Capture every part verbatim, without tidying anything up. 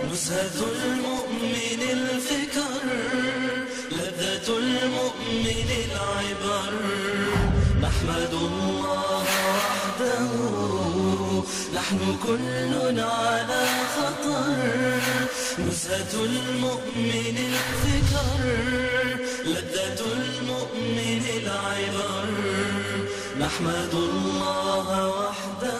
نزهة المؤمن الفكر لذة المؤمن العبر نحمد الله وحده نحن كلنا على خطر نزهة المؤمن الفكر لذة المؤمن العبر نحمد الله وحده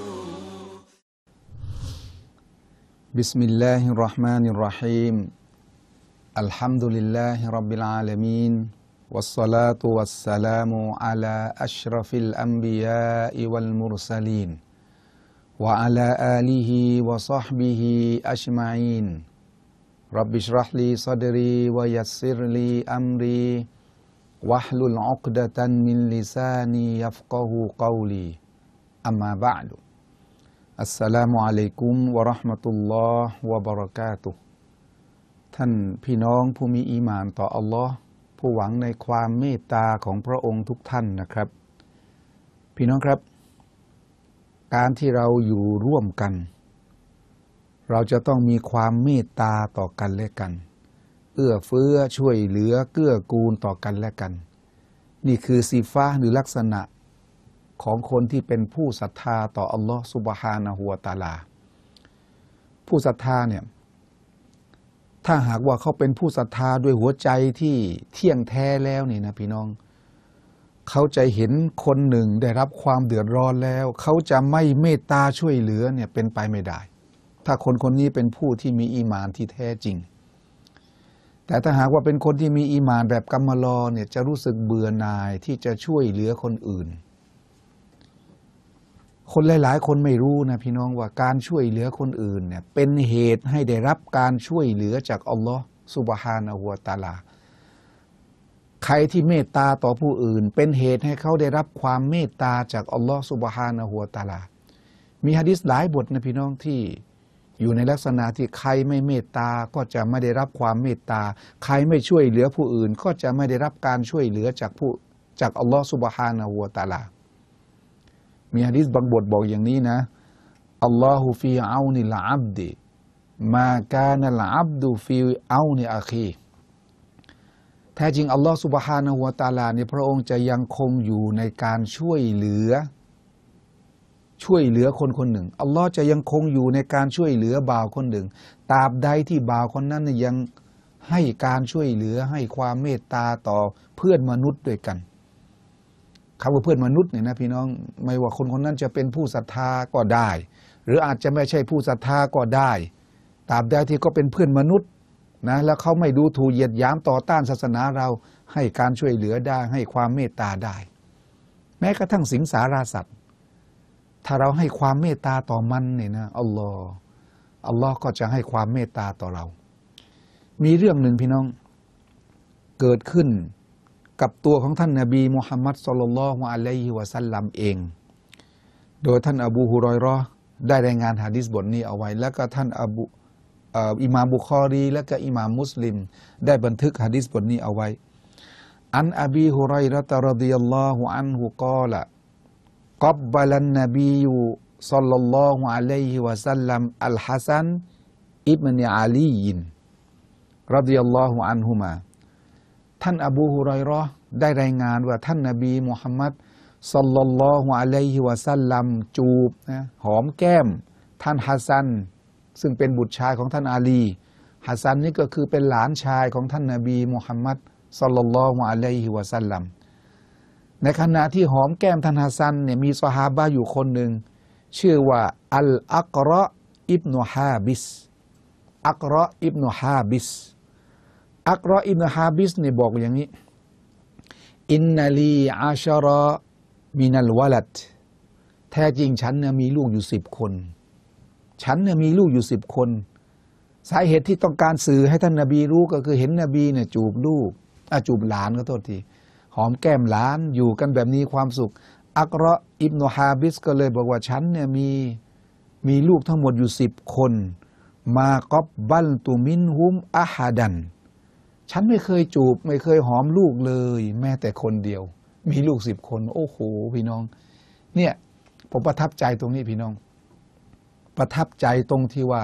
بسم الله الرحمن الرحيم الحمد لله رب العالمين والصلاة والسلام على أشرف الأنبياء والمرسلين وعلى آله وصحبه أجمعين رب اشرح لي صدري ويسر لي أمري واحلل عقدة من لساني يفقه قولي أما بعدอัสสลามุอะลัยกุมวะเราะห์มะตุลลอฮ์วะบะเราะกาตุฮ์ท่านพี่น้องผู้มีอีหม่านต่ออัลลอฮ์ผู้หวังในความเมตตาของพระองค์ทุกท่านนะครับพี่น้องครับการที่เราอยู่ร่วมกันเราจะต้องมีความเมตตาต่อกันและกันเอื้อเฟื้อช่วยเหลือเกื้อกูลต่อกันและกันนี่คือซิฟาหรือลักษณะของคนที่เป็นผู้ศรัทธาต่ออัลลอฮฺซุบฮานะฮูวะตะอาลาผู้ศรัทธาเนี่ยถ้าหากว่าเขาเป็นผู้ศรัทธาด้วยหัวใจที่เที่ยงแท้แล้วนี่นะพี่น้องเขาจะเห็นคนหนึ่งได้รับความเดือดร้อนแล้วเขาจะไม่เมตตาช่วยเหลือเนี่ยเป็นไปไม่ได้ถ้าคนคนนี้เป็นผู้ที่มีอีหม่านที่แท้จริงแต่ถ้าหากว่าเป็นคนที่มีอีหม่านแบบกัมมะลอเนี่ยจะรู้สึกเบื่อหน่ายที่จะช่วยเหลือคนอื่นคนหลายๆคนไม่รู้นะพี่น้องว่าการช่วยเหลือคนอื่นเนี่ยเป็นเหตุให้ได้รับการช่วยเหลือจากอัลลอฮฺซุบฮานะฮูวะตะอาลาใครที่เมตตาต่อผู้อื่นเป็นเหตุให้เขาได้รับความเมตตาจากอัลลอฮฺซุบฮานะฮูวะตะอาลามีหะดีษหลายบทนะพี่น้องที่อยู่ในลักษณะที่ใครไม่เมตตาก็จะไม่ได้รับความเมตตาใครไม่ช่วยเหลือผู้อื่นก็จะไม่ได้รับการช่วยเหลือจากผู้จากอัลลอฮฺซุบฮานะฮูวะตะอาลามีหะดีษบางบทบอกอย่างนี้นะอัลลอฮุฟีเอานิลอับดิมากานัลอับดุฟีเอานิอาคีแท้จริงอัลลอฮฺซุบฮานะฮูวะตะอาลาเนี่ยพระองค์จะยังคงอยู่ในการช่วยเหลือช่วยเหลือคนคนหนึ่งอัลลอฮ์จะยังคงอยู่ในการช่วยเหลือบ่าวคนหนึ่งตราบใดที่บ่าวคนนั้นยังให้การช่วยเหลือให้ความเมตตาต่อเพื่อนมนุษย์ด้วยกันคำว่าเพื่อนมนุษย์เนี่ยนะพี่น้องไม่ว่าคนคนนั้นจะเป็นผู้ศรัทธาก็ได้หรืออาจจะไม่ใช่ผู้ศรัทธาก็ได้ตราบใดที่ก็เป็นเพื่อนมนุษย์นะแล้วเขาไม่ดูถูกเหยียดหยามต่อต้านศาสนาเราให้การช่วยเหลือได้ให้ความเมตตาได้แม้กระทั่งสิงสาราสัตว์ถ้าเราให้ความเมตตาต่อมันเนี่ยนะอัลลอฮ์อัลลอฮ์ก็จะให้ความเมตตาต่อเรามีเรื่องหนึ่งพี่น้องเกิดขึ้นกับตัวของท่านนบีมุฮัมมัดศ็อลลัลลอฮุอะลัยฮิวะซัลลัมเองโดยท่านอบูฮุรอยเราะห์ได้รายงานหะดีษบทนี้เอาไว้แล้วก็ท่านอบูอิหม่ามบุคอรีและก็อิหม่ามมุสลิมได้บันทึกหะดีษบทนี้เอาไว้อันอบีฮุรอยเราะฮ์รอฎิยัลลอฮุอันฮุกอละกับบะลันนบีศ็อลลัลลอฮุอะลัยฮิวะซัลลัมอัลฮัซันอิบนุอาลีรอฎิยัลลอฮุอันฮุมาท่านอบูฮุรอยเราะห์ได้รายงานว่าท่านนบีมุฮัมมัดศ็อลลัลลอฮุอะลัยฮิวะซัลลัมจูบนะหอมแก้มท่านฮัสซันซึ่งเป็นบุตรชายของท่านอาลีฮัสซันนี่ก็คือเป็นหลานชายของท่านนบีมุฮัมมัดศ็อลลัลลอฮุอะลัยฮิวะซัลลัมในขณะที่หอมแก้มท่านฮัสซันเนี่ยมีซอฮาบะห์อยู่คนหนึ่งชื่อว่าอัลอักเราะอิบนุฮาบิสอักเราะอิบนุฮาบิสอักรออิบนุฮาบิสเนี่ยบอกอย่างนี้อินนาลีอาชรอมินัลวะลัดแท้จริงฉันเนี่ยมีลูกอยู่สิบคนฉันเนี่ยมีลูกอยู่สิบคนสาเหตุที่ต้องการสื่อให้ท่านนบีรู้ก็คือเห็นนบีเนี่ยจูบลูกอ่ะจูบหลานก็โทษทีหอมแก้มหลานอยู่กันแบบนี้ความสุขอักรออิบนุฮาบิสก็เลยบอกว่าฉันเนี่ยมีมีลูกทั้งหมดอยู่สิบคนมากอบบัลตุมินฮุมอะฮัดันฉันไม่เคยจูบไม่เคยหอมลูกเลยแม้แต่คนเดียวมีลูกสิบคนโอ้โหพี่น้องเนี่ยผมประทับใจตรงนี้พี่น้องประทับใจตรงที่ว่า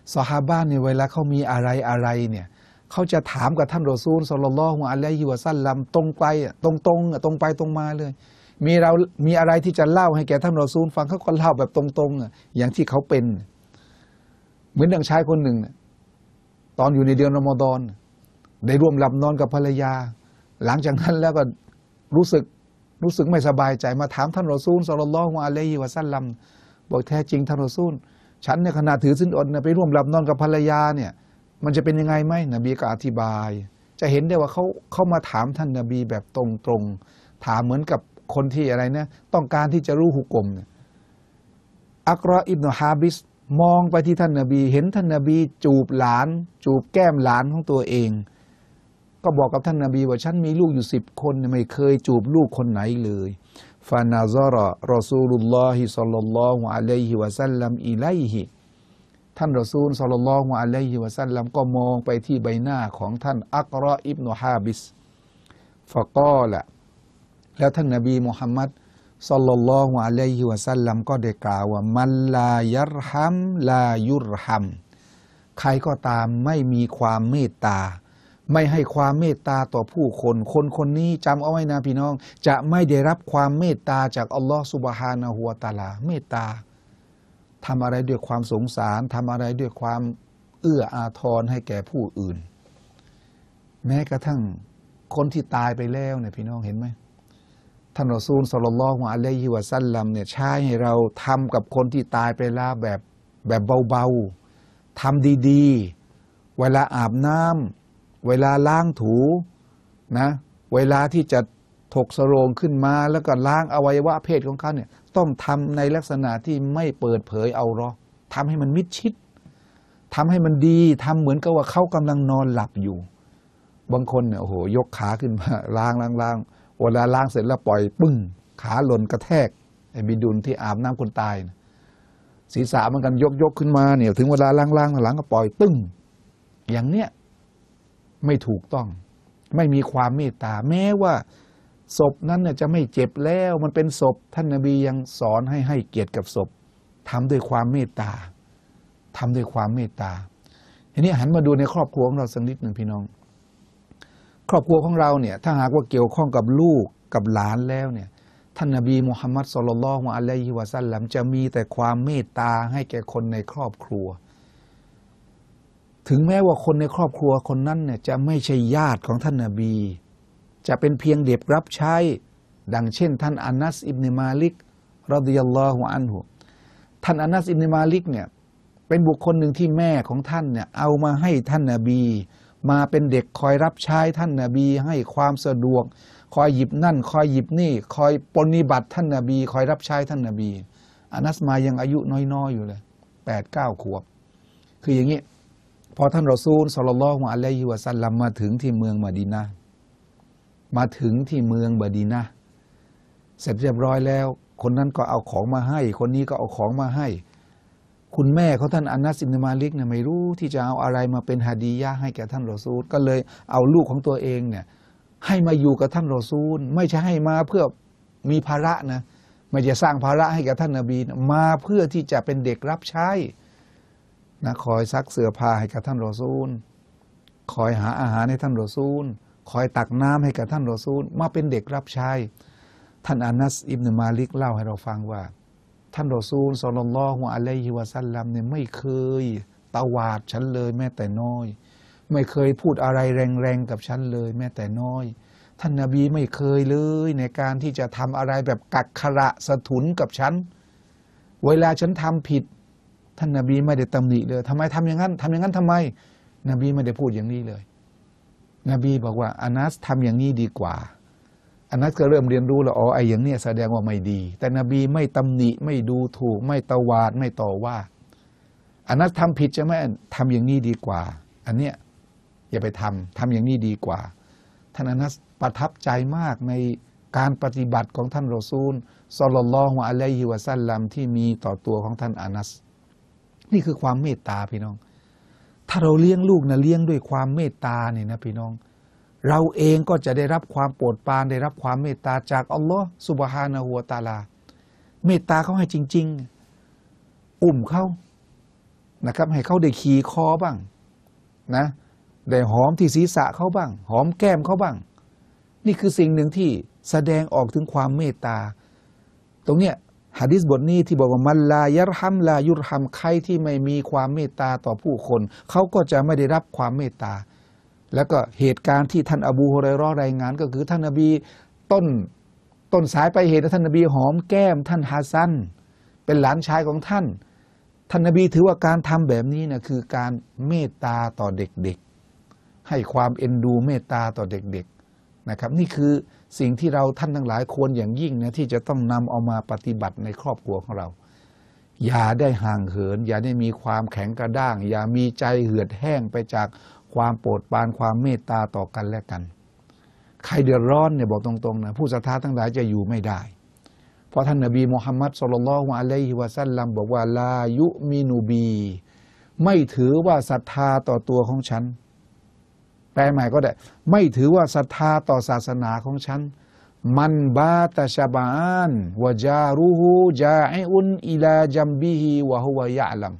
ซอฮาบะห์เนี่ยเวลาเขามีอะไรอะไรเนี่ยเขาจะถามกับท่านรอซูลศ็อลลัลลอฮุอะลัยฮิวะซัลลัมตรงไปตรงตรงตรงไปตรงมาเลยมีเรามีอะไรที่จะเล่าให้แก่ท่านรอซูลฟังเขาก็เล่าแบบตรงๆอย่างที่เขาเป็นเหมือนดังชายคนหนึ่งตอนอยู่ในเดือนรอมฎอนได้ร่วมหลับนอนกับภรรยาหลังจากนั้นแล้วก็รู้สึกรู้สึกไม่สบายใจมาถามท่านรอซูลศ็อลลัลลอฮุอะลัยฮิวะซัลลัมบอกแท้จริงท่านรอซูลฉันเนี่ยขณะถือศีลอดเนี่ยไปร่วมหลับนอนกับภรรยาเนี่ยมันจะเป็นยังไงไหมนบีก็อธิบายจะเห็นได้ว่าเขาเขามาถามท่านนบีแบบตรงๆถามเหมือนกับคนที่อะไรนะต้องการที่จะรู้หุกมเนี่ยอักรออิบนุฮาบิสมองไปที่ท่านนบีเห็นท่านนบีจูบหลานจูบแก้มหลานของตัวเองก็บอกกับท่านนบีว่าฉันมีลูกอยู่สิบคนไม่เคยจูบลูกคนไหนเลยฟานาซาระรอซูลุลลอฮิศ็อลลัลลอฮุอะลัยฮิวะซัลลัมอิลัยฮิท่านรอซูลศ็อลลัลลอฮุอะลัยฮิวะซัลลัมก็มองไปที่ใบหน้าของท่านอักรออิบนุฮาบิสฟะกอละแล้วท่านนบีมุฮัมมัดศ็อลลัลลอฮุอะลัยฮิวะซัลลัมก็ได้กล่าวว่ามันลายัรฮัมลายุรฮัมใครก็ตามไม่มีความเมตตาไม่ให้ความเมตตาต่อผู้คนคนคนนี้จำเอาไว้นะพี่น้องจะไม่ได้รับความเมตตาจากอัลลอฮฺซุบฮานะฮูวะตะอาลาเมตตาทำอะไรด้วยความสงสารทำอะไรด้วยความเอื้ออาทรให้แก่ผู้อื่นแม้กระทั่งคนที่ตายไปแล้วเนี่ยพี่น้องเห็นไหมท่านรอซูลศ็อลลัลลอฮุอะลัยฮิวะซัลลัมเนี่ยใช้ให้เราทำกับคนที่ตายไปแล้วแบบแบบเบาๆทำดีๆเวลาอาบน้ำเวลาล้างถูนะเวลาที่จะถกสโรงขึ้นมาแล้วก็ล้างอวัยวะเพศของเขาเนี่ยต้องทำในลักษณะที่ไม่เปิดเผยเอาหรอทำให้มันมิดชิดทำให้มันดีทำเหมือนกับว่าเขากำลังนอนหลับอยู่บางคนเนี่ยโอ้โหยกขาขึ้นมาล้างล้างล้างเวลาล้างเสร็จแล้วปล่อยปึ้งขาหล่นกระแทกไอ้บิดุลที่อาบน้ำคนตายนะศีรษะมันกันยกยกขึ้นมาเนี่ยถึงเวลาล้างล้างหลังก็ปล่อยตึ้งอย่างเนี้ยไม่ถูกต้องไม่มีความเมตตาแม้ว่าศพนั้นเนี่ยจะไม่เจ็บแล้วมันเป็นศพท่านนบียังสอนให้ให้เกียรติกับศพทำด้วยความเมตตาทำด้วยความเมตตาทีนี้หันมาดูในครอบครัวของเราสักนิดหนึ่งพี่น้องครอบครัวของเราเนี่ยถ้าหากว่าเกี่ยวข้องกับลูกกับหลานแล้วเนี่ยท่านนบีมุฮัมมัดศ็อลลัลลอฮุอะลัยฮิวะซัลลัมจะมีแต่ความเมตตาให้แก่คนในครอบครัวถึงแม้ว่าคนในครอบครัวคนนั้นเนี่ยจะไม่ใช่ญาติของท่านนบีจะเป็นเพียงเด็กรับใช้ดังเช่นท่านอานัสอิบนุมาลิกรอฎิยัลลอฮุอันฮุท่านอานัสอิบนุมาลิกเนี่ยเป็นบุคคลหนึ่งที่แม่ของท่านเนี่ยเอามาให้ท่านนบีมาเป็นเด็กคอยรับใช้ท่านนบีให้ความสะดวกคอยหยิบนั่นคอยหยิบนี่คอยปฏิบัติท่านนบีคอยรับใช้ท่านนบีอานัสมายังอายุน้อยๆอยู่เลยแปดเก้าขวบคืออย่างนี้พอท่านรอซูลศ็อลลัลลอฮุอะลัยฮิวะซัลลัมมาถึงที่เมืองมะดีนะห์มาถึงที่เมืองมะดีนะห์เสร็จเรียบร้อยแล้วคนนั้นก็เอาของมาให้คนนี้ก็เอาของมาให้คุณแม่ของท่านอานัสอิบนุมาลิกเนี่ยไม่รู้ที่จะเอาอะไรมาเป็นฮาดียะห์ให้แก่ท่านรอซูลก็เลยเอาลูกของตัวเองเนี่ยให้มาอยู่กับท่านรอซูลไม่ใช่ให้มาเพื่อมีภาระนะไม่จะสร้างภาระให้แก่ท่านนบีมาเพื่อที่จะเป็นเด็กรับใช้นะคอยซักเสื้อผ้าให้กับท่านรอซูลคอยหาอาหารให้ท่านรอซูลคอยตักน้ำให้กับท่านรอซูลมาเป็นเด็กรับใช้ท่านอานัสอิบนุมาลิกเล่าให้เราฟังว่าท่านรอซูลศ็อลลัลลอฮุอะลัยฮิวะซัลลัมเนี่ยไม่เคยตวาดฉันเลยแม้แต่น้อยไม่เคยพูดอะไรแรงๆกับฉันเลยแม้แต่น้อยท่านนบีไม่เคยเลยในการที่จะทำอะไรแบบกักขระสะทุนกับฉันเวลาฉันทำผิดท่านนบีไม่ได้ตำหนิเลยทำไมทำอย่างนั้นทำอย่างนั้นทำไมนบีไม่ได้พูดอย่างนี้เลยนบีบอกว่าอานัสทำอย่างนี้ดีกว่าอานัสก็เริ่มเรียนรู้แล้วอ๋อไอ้อย่างนี้แสดงว่าไม่ดีแต่นบีไม่ตำหนิไม่ดูถูกไม่ตวาดไม่ต่อว่าอานัสทำผิดใช่ไหมทำอย่างนี้ดีกว่าอันเนี้ยอย่าไปทำทำอย่างนี้ดีกว่าท่านอานัสประทับใจมากในการปฏิบัติของท่านรอซูลศ็อลลัลลอฮุอะลัยฮิวะซัลลัมที่มีต่อตัวของท่านอานัสนี่คือความเมตตาพี่น้องถ้าเราเลี้ยงลูกนะเลี้ยงด้วยความเมตตาเนี่ยนะพี่น้องเราเองก็จะได้รับความโปรดปรานได้รับความเมตตาจากอัลลอฮ์ซุบฮานะฮูวะตะอาลาเมตตาเขาให้จริงๆอุ้มเขานะครับให้เขาได้ขี่คอบ้างนะได้หอมที่ศีรษะเขาบ้างหอมแก้มเขาบ้างนี่คือสิ่งหนึ่งที่แสดงออกถึงความเมตตาตรงเนี้ยหะดีษบทนี้ที่บอกว่ามันลายัรฮัมลายุรฮัมใครที่ไม่มีความเมตตาต่อผู้คนเขาก็จะไม่ได้รับความเมตตาแล้วก็เหตุการณ์ที่ท่านอบูฮุรอยเราะห์รายงานก็คือท่านนบีต้นต้นสายไปเหตุท่านนบีหอมแก้มท่านฮาซันเป็นหลานชายของท่านท่านนบีถือว่าการทำแบบนี้นะคือการเมตตาต่อเด็กๆให้ความเอ็นดูเมตตาต่อเด็กๆนะครับนี่คือสิ่งที่เราท่านทั้งหลายควรอย่างยิ่งนะที่จะต้องนำเอามาปฏิบัติในครอบครัวของเราอย่าได้ห่างเหินอย่าได้มีความแข็งกระด้างอย่ามีใจเหือดแห้งไปจากความโปรดปรานความเมตตาต่อกันและกันใครเดือดร้อนเนี่ยบอกตรงๆนะผู้ศรัทธาทั้งหลายจะอยู่ไม่ได้เพราะท่านนบีมุฮัมมัดศ็อลลัลลอฮุอะลัยฮิวะซัลลัมบอกว่าลายุมินูบีไม่ถือว่าศรัทธาต่อตัวของฉันแปลใหม่ก็ได้ไม่ถือว่าศรัทธาต่อศาสนาของฉันมันบาตะชะบานวะจารุฮูจาอิอุนอิลาจัมบิฮิวะฮุวะยะลัม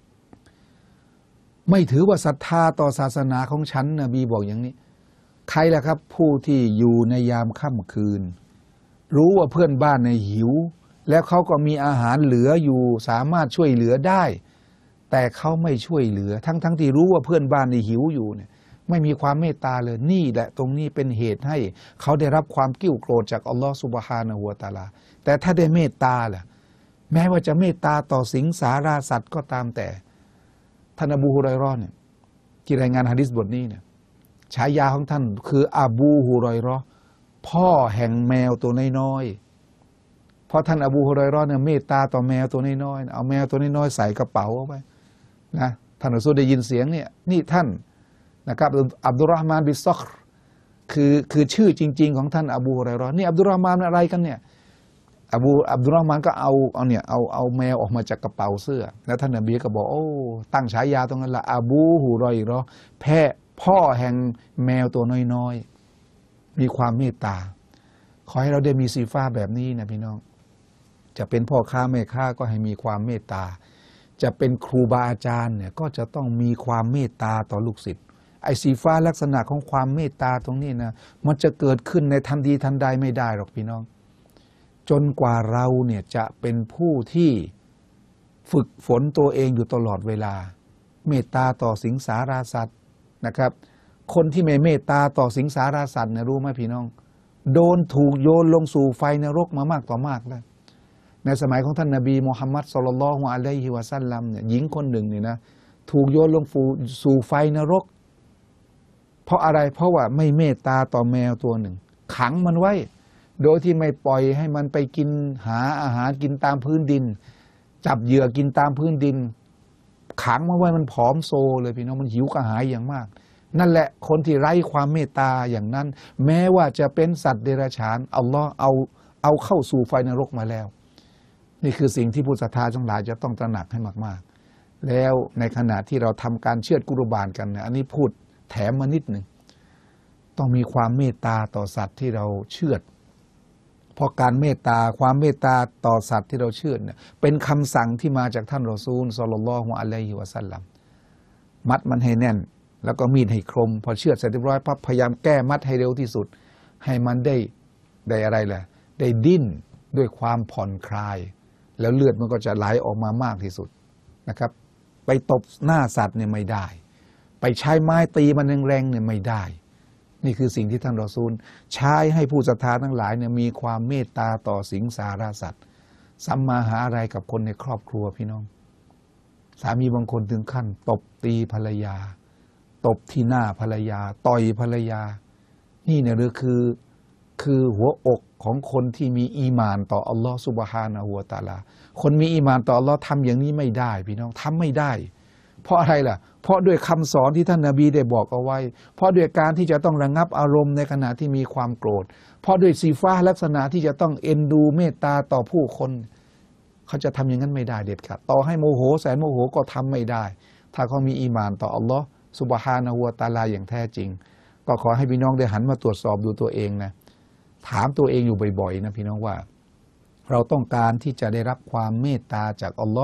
ไม่ถือว่าศรัทธาต่อศาสนาของฉันนบีบอกอย่างนี้ใครล่ะครับผู้ที่อยู่ในยามค่ำคืนรู้ว่าเพื่อนบ้านในหิวแล้วเขาก็มีอาหารเหลืออยู่สามารถช่วยเหลือได้แต่เขาไม่ช่วยเหลือทั้งทั้งที่รู้ว่าเพื่อนบ้านในหิวอยู่เนี่ยไม่มีความเมตตาเลยนี่แหละตรงนี้เป็นเหตุให้เขาได้รับความกิ้วโกรธจากอัลลอฮฺซุบฮานะฮูวะตะอาลาแต่ถ้าได้เมตตาล่ะแม้ว่าจะเมตตาต่อสิงสาราสัตว์ก็ตามแต่ท่านอบูฮุรอยเราะห์เนี่ยที่รายงานหะดีษบทนี้เนี่ยฉายาของท่านคืออบูฮุรอยเราะห์พ่อแห่งแมวตัวน้อยๆเพราะท่านอบูฮุรอยเราะห์เนี่ยเมตตาต่อแมวตัวน้อยๆเอาแมวตัวน้อยๆใส่กระเป๋าเอาไว้นะท่านรอซูลได้ยินเสียงเนี่ยนี่ท่านนะครับอับดุลเราะห์มานบิซอกรคือคือชื่อจริงๆของท่านอบูฮุรอยเราะห์นี่อับดุลเราะห์มานอะไรกันเนี่ยอบูอับดุลเราะห์มานก็เอาเอาเนี่ยเอาเอาแมวออกมาจากกระเป๋าเสื้อแล้วท่านนบีก็บอกโอ้ตั้งฉายาตรงนั้นละอบูฮุรอยเราะห์แพะพ่อแห่งแมวตัวน้อยๆมีความเมตตาขอให้เราได้มีสีฟ้าแบบนี้นะพี่น้องจะเป็นพ่อค้าแม่ค้าก็ให้มีความเมตตาจะเป็นครูบาอาจารย์เนี่ยก็จะต้องมีความเมตตาต่อลูกศิษย์ไอ้สีฟ้าลักษณะของความเมตตาตรงนี้นะมันจะเกิดขึ้นในทันทีทันใดไม่ได้หรอกพี่น้องจนกว่าเราเนี่ยจะเป็นผู้ที่ฝึกฝนตัวเองอยู่ตลอดเวลาเมตตาต่อสิงสาราสัตว์นะครับคนที่ไม่เมตตาต่อสิงสาราสัตว์เนี่ยรู้ไหมพี่น้องโดนถูกโยนลงสู่ไฟนรกมามากต่อมากแล้วในสมัยของท่านนบีมุฮัมมัดศ็อลลัลลอฮุอะลัยฮิวะซัลลัมเนี่ยหญิงคนหนึ่งเนี่ยนะถูกโยนลงสู่ไฟนรกเพราะอะไรเพราะว่าไม่เมตตาต่อแมวตัวหนึ่งขังมันไว้โดยที่ไม่ปล่อยให้มันไปกินหาอาหารกินตามพื้นดินจับเหยื่อกินตามพื้นดินขังมันไว้มันผอมโซเลยพี่น้องมันหิวกระหายอย่างมากนั่นแหละคนที่ไร้ความเมตตาอย่างนั้นแม้ว่าจะเป็นสัตว์เดรัจฉานอัลลอฮ์เอาเอาเข้าสู่ไฟนรกมาแล้วนี่คือสิ่งที่ผู้ศรัทธาทั้งหลายจะต้องตระหนักให้มากๆแล้วในขณะที่เราทำการเชือดกุรบานกันเนี่ยอันนี้พูดแถมมานิดหนึ่งต้องมีความเมตตาต่อสัตว์ที่เราเชือดเพราะการเมตตาความเมตตาต่อสัตว์ที่เราเชือดเนี่ยเป็นคำสั่งที่มาจากท่านรอซูลศ็อลลัลลอฮุอะลัยฮิวะซัลลัมมัดมันให้แน่นแล้วก็มีดให้คมพอเชือดเสร็จเรียบร้อยปั๊บพยายามแก้มัดให้เร็วที่สุดให้มันได้ได้อะไรล่ะได้ดิ้นด้วยความผ่อนคลายแล้วเลือดมันก็จะไหลออกมามากที่สุดนะครับไปตบหน้าสัตว์เนี่ยไม่ได้ไปใช้ไม้ตีมันแรงๆเนี่ยไม่ได้นี่คือสิ่งที่ท่านรอซูลใช้ให้ผู้ศรัทธาทั้งหลายเนี่ยมีความเมตตาต่อสิงสาราสัตว์สัมมาหาอะไรกับคนในครอบครัวพี่น้องสามีบางคนถึงขั้นตบตีภรรยาตบที่หน้าภรรยาต่อยภรรยานี่เนี่ยคือคือหัวอกของคนที่มีอีหม่านต่ออัลลอฮฺซุบฮานะฮูวะตะอาลาคนมีอีหม่านต่ออัลลอฮ์ทำอย่างนี้ไม่ได้พี่น้องทำไม่ได้เพราะอะไรล่ะเพราะด้วยคำสอนที่ท่านนบีได้บอกเอาไว้เพราะด้วยการที่จะต้องระงับอารมณ์ในขณะที่มีความโกรธเพราะด้วยสีฟ้าลักษณะที่จะต้องเอ็นดูเมตตาต่อผู้คนเขาจะทำอย่างนั้นไม่ได้เด็ดขาดต่อให้โมโหแสนโมโหก็ทำไม่ได้ถ้าเขามีอีหม่านต่ออัลลอฮ์ซุบฮานะฮูวะตะอาลาอย่างแท้จริงก็ขอให้พี่น้องได้หันมาตรวจสอบดูตัวเองนะถามตัวเองอยู่บ่อยๆนะพี่น้องว่าเราต้องการที่จะได้รับความเมตตาจากอัลลอฮ์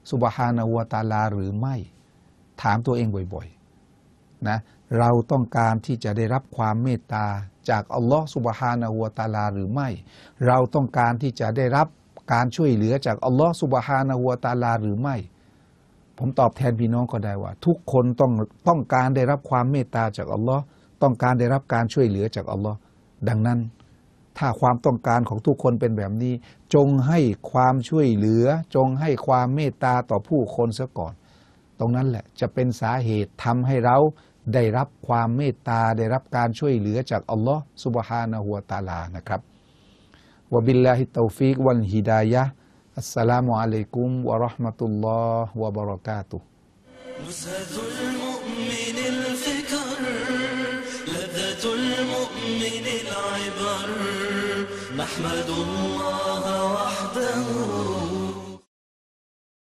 ซุบฮานะฮูวะตะอาลาหรือไม่ถามตัวเองบ่อยๆนะเราต้องการที่จะได้รับความเมตตาจากอัลลอฮ์ซุบฮานะฮูวะตะอาลาหรือไม่เราต้องการที่จะได้รับการช่วยเหลือจากอัลลอฮ์ซุบฮานะฮูวะตะอาลาหรือไม่ผมตอบแทนพี่น้องก็ได้ว่าทุกคนต้องต้องการได้รับความเมตตาจากอัลลอฮ์ต้องการได้รับการช่วยเหลือจากอัลลอฮ์ดังนั้นถ้าความต้องการของทุกคนเป็นแบบนี้จงให้ความช่วยเหลือจงให้ความเมตตาต่อผู้คนซะก่อนตรงนั้นแหละจะเป็นสาเหตุทำให้เราได้รับความเมตตาได้รับการช่วยเหลือจากอัลลอฮ์ซุบฮานะฮูวะตะอาลานะครับวะบิลลาฮิตตอฟีกวัลฮิดายะฮ์อัสสลามุอะลัยกุมวะเราะห์มะตุลลอฮ์วะบะเราะกาตุฮ์